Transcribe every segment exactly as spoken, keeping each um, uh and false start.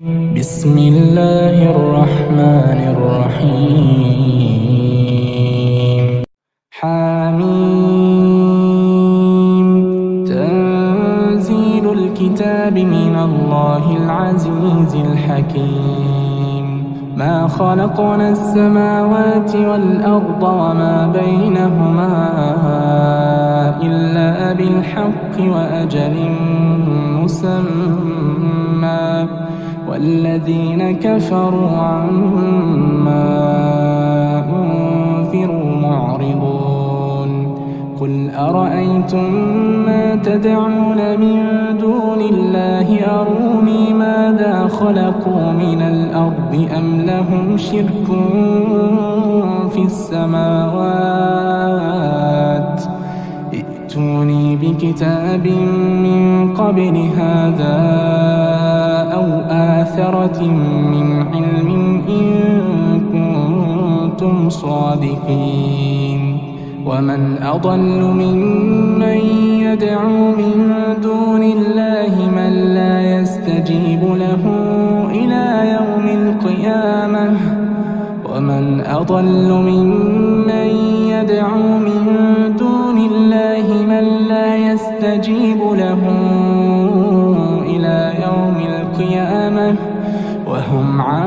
بسم الله الرحمن الرحيم. حميم. تنزيل الكتاب من الله العزيز الحكيم. ما خلقنا السماوات والأرض وما بينهما إلا بالحق وأجل مسمى والذين كفروا عما أنذروا معرضون. قل أرأيتم ما تدعون من دون الله أروني ماذا خلقوا من الأرض أم لهم شرك في السماوات ائتوني بكتاب من قبل هذا أو آثرة من علم إن كنتم صادقين. ومن أضل ممن يدعو من دون الله من لا يستجيب له إلى يوم القيامة ومن أضل ممن يدعو من دون الله من لا يستجيب له إلى يوم القيامة وهم عن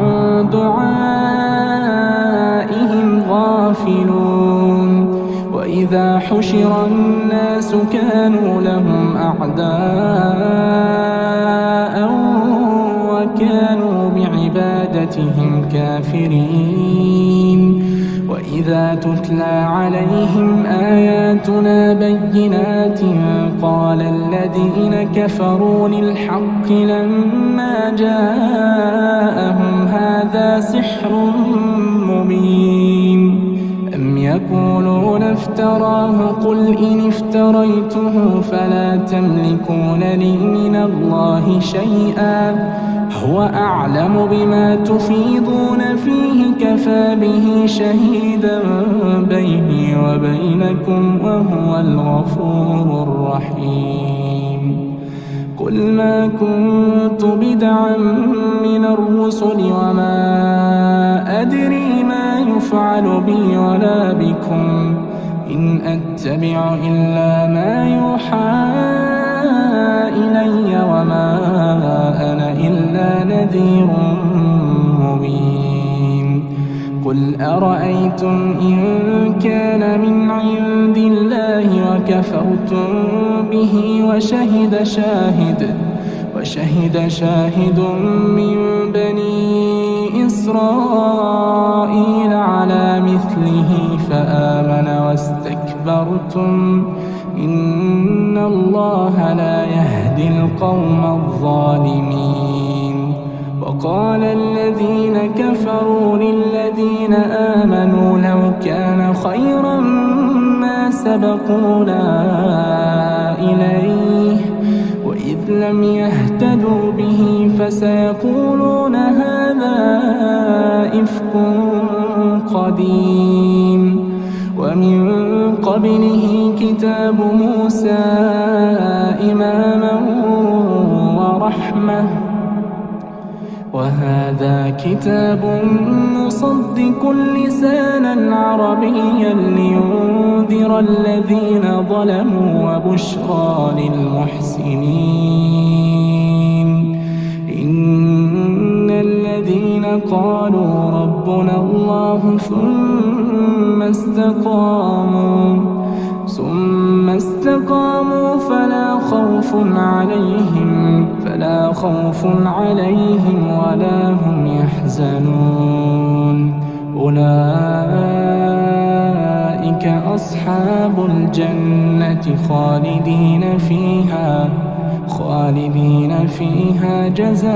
دعائهم غافلون. وإذا حشر الناس كانوا لهم أعداء وكانوا بعبادتهم كافرين. وإذا تتلى عليهم آياتنا بينات قال الذين كفروا للحق لما جاءهم هذا سحر مبين. أم يقولون افتراه قل إن افتريته فلا تملكون لي من الله شيئا هو أعلم بما تفيضون فيه كفى به شهيدا بيني وبينكم وهو الغفور الرحيم. قل ما كنت بدعا من الرسل وما أدري ما يفعل بي ولا بكم إن أتبع إلا ما يوحى إلي وما أنا إلا نذير مبين. قل أرأيتم إن كان من عند الله وكفرتم به وشهد شاهد وشهد شاهد من بني إسرائيل على مثله فآمن واستكبرتم إن الله لا يهدي القوم الظالمين. وقال الذين كفروا للذين آمنوا لو كان خيرا ما سبقونا إليه وإذ لم يهتدوا به فسيقولون هذا إفك قديم. ومن قبله كتاب موسى إماما ورحمة وهذا كتاب مصدق لسانا عربيا لينذر الذين ظلموا وبشرى للمحسنين. إن الذين قالوا ربنا الله ثم استقاموا ثم استقاموا فلا خوف عليهم فلا خوف عليهم ولا هم يحزنون. أولئك أصحاب الجنة خالدين فيها خالدين فيها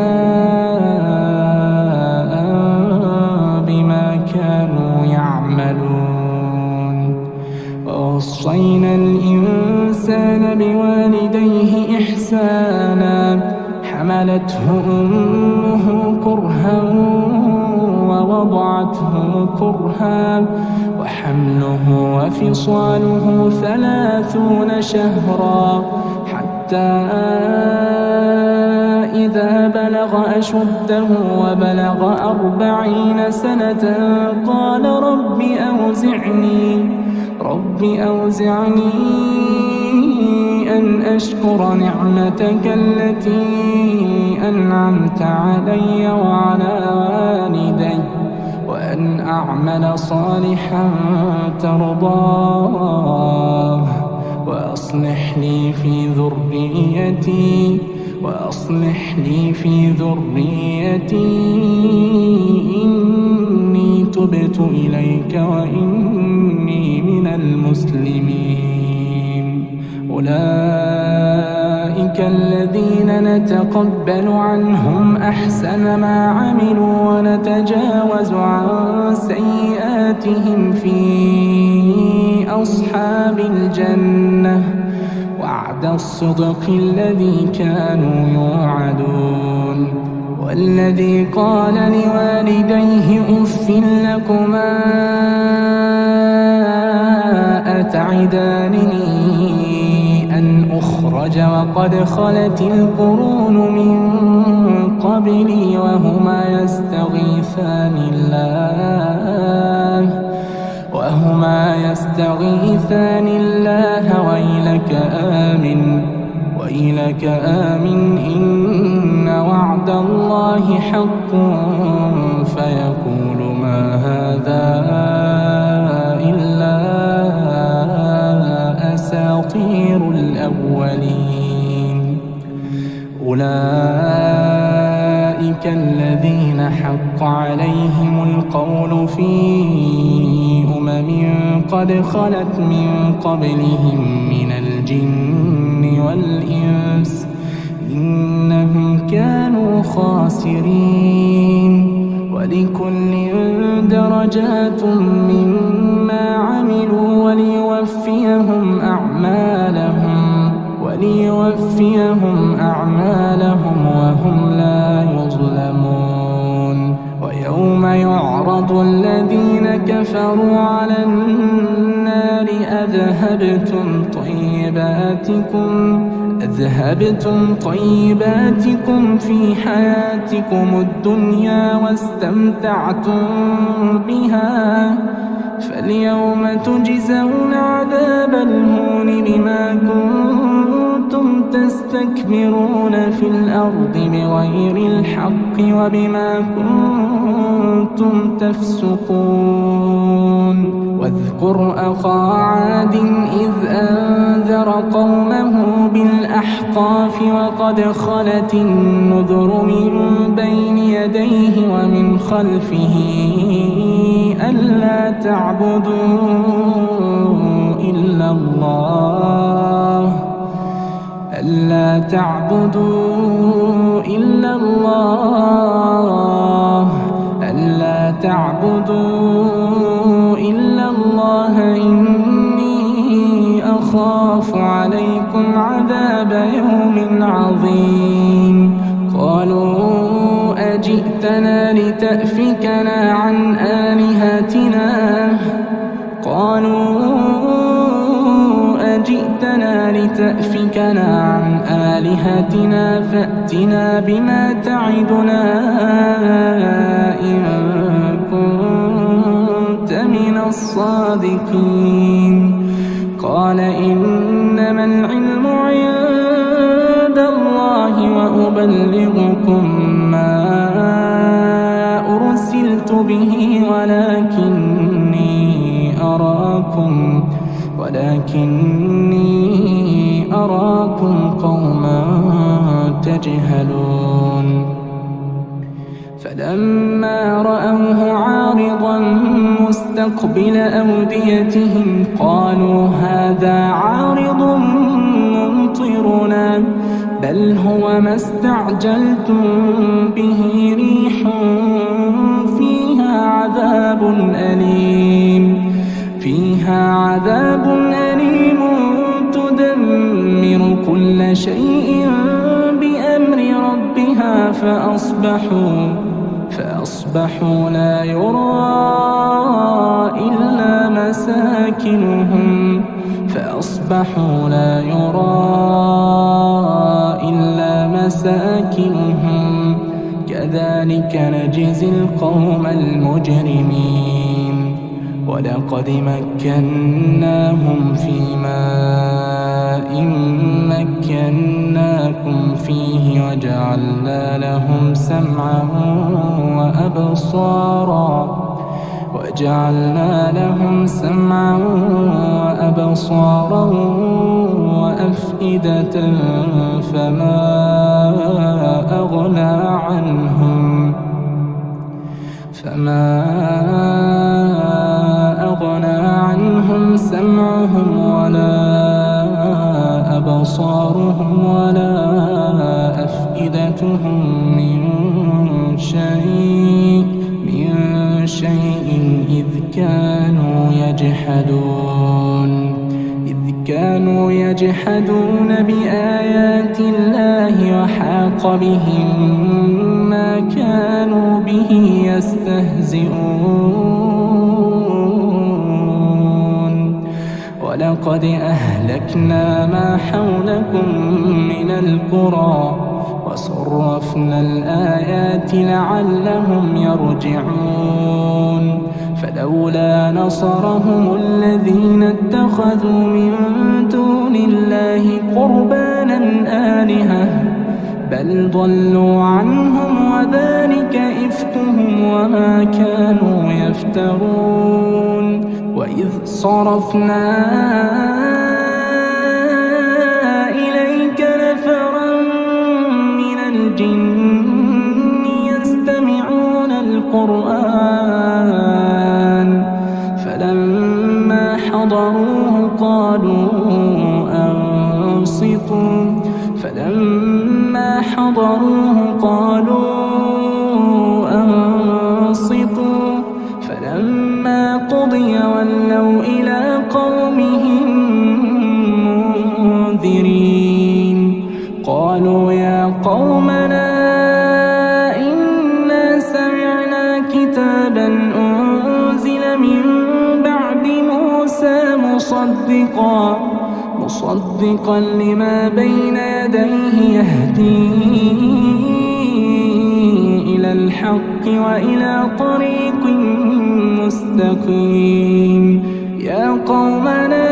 جزاء بما كانوا يعملون. ووصينا الإنسان بوالديه إحسانا حملته أمه كرها ووضعته كرها وحمله وفصاله ثلاثون شهرا حتى إذا بلغ بلغ أشده وبلغ أربعين سنة قال رب أوزعني رب أوزعني أن أشكر نعمتك التي أنعمت علي وعلى والدي وأن أعمل صالحا ترضاه وأصلح لي في ذريتي وأصلح لي في ذريتي إني تبت إليك وإني من المسلمين. أولئك الذين نتقبل عنهم أحسن ما عملوا ونتجاوز عن سيئاتهم في أصحاب الجنة وعد الصدق الذي كانوا يوعدون. والذي قال لوالديه أف لكما أتعدانني أن أخرج وقد خلت القرون من قبلي وهما يستغيثان الله وهما يستغيثان الله ويلك آمن ويلك آمن إن وعد الله حق فيقول ما هذا إلا أساطير الأولين. أولئك الذين حق عليهم القول في أمم قد خلت من قبلهم من الجن والإنس إنهم كانوا خاسرين. ولكل درجات مما عملوا وليوفيهم أعمالهم وليوفيهم أعمالهم وهم لا يظلمون. ويوم يعرض الذين كفروا على النار أذهبتم طيباتكم أذهبتم طيباتكم في حياتكم الدنيا واستمتعتم بها فاليوم تجزون عذاب الهون بما كنتم تستكبرون في الأرض بغير الحق وبما كنتم تفسقون. واذكر أخا عاد إذ أنذر قومه بالأحقاف وقد خلت النذر من بين يديه ومن خلفه ألا تعبدوا إلا الله ألا تعبدوا إلا الله ألا تعبدوا إلا الله إني أخاف عليكم عذاب يوم عظيم. قالوا أجئتنا لتأفكنا عن آلهتنا قالوا أجئتنا لتأفكنا عن آلهتنا فأتنا بما تعدنا إن كنت من الصادقين. قال إنما العلم عند الله وأبلغكم ما أرسلت به ولكني أراكم ولكني أراكم قوما تجهلون. فلما رأوه عارضا مستقبل أوديتهم قالوا هذا عارض ممطرنا بل هو ما استعجلتم به ريح فيها عذاب أليم فيها عذاب أليم تدمر كل شيء بأمر ربها فأصبحوا فأصبحوا لا يرى إلا مساكنهم فأصبحوا لا يرى إلا مساكنهم كذلك نجزي القوم المجرمين ولقد مكناهم في ماء مكناكم فيه وجعلنا لهم سمعا وأبصارا وجعلنا لهم سمعا وأبصارا وأفئدة فما أغنى عنهم فما أغنى عنهم سمعهم ولا أبصارهم ولا أفئدتهم من شيء من شيء إذ كانوا يجحدون إذ كانوا يجحدون بآيات الله وحاق بهم ما كانوا به يستهزئون ولقد أهلكنا ما حولكم من القرى وصرفنا الآيات لعلهم يرجعون فلولا نصرهم الذين اتخذوا من دون الله قربانا آلهة بل ضلوا عنهم وذلك إفكهم وما كانوا يفترون وإذ صرفنا إليك نفرا من الجن يستمعون القرآن فلما حضروه قالوا أنصتوا فلما حضروه قالوا أنصتوا فلما قضي ولوا إلى قومهم منذرين قالوا يا قومنا إنا سمعنا كتابا أنزل من بعد موسى مصدقا مصدقا لما بين يديه يهدي إلى الحق وإلى طريق مستقيم يا قومنا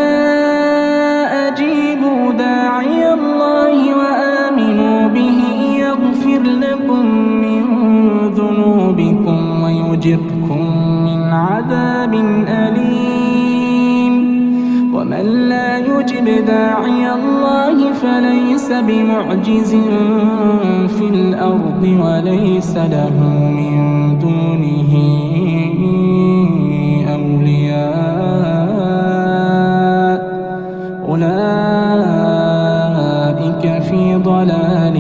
أجيبوا داعي الله وآمنوا به يغفر لكم من ذنوبكم ويجركم من عذاب أليم ومن لا يجب داعي الله فليس بمعجز في الأرض وليس له من دونه أولياء أولئك في ضلال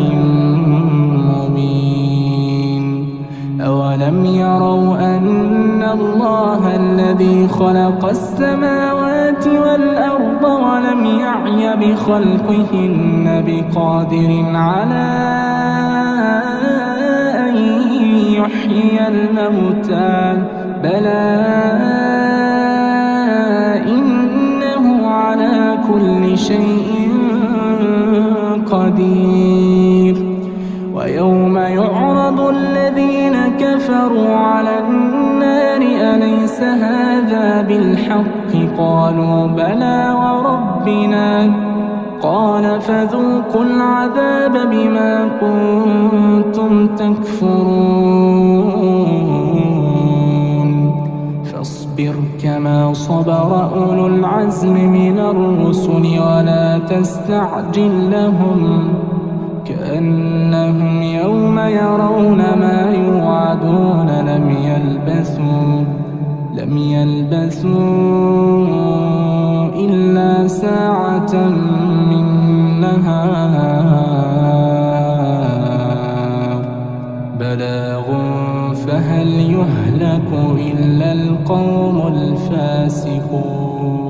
مبين أولم يروا أن الله الذي خلق السماوات والأرض ولم يعي بخلقهن بقادر على أن يحيي الموتى بلى إنه على كل شيء قدير ويوم يعرض الذين كفروا على النار أليس هذا بالحق قالوا بلى وربنا قال فذوقوا العذاب بما كنتم تكفرون فاصبر كما صبر أولو العزم من الرسل ولا تستعجل لهم كأنهم يوم يرون ما يوعدون لم يلبثوا لم يلبثوا إلا ساعة من نهار بلاغ فهل يهلك إلا القوم الفاسقون.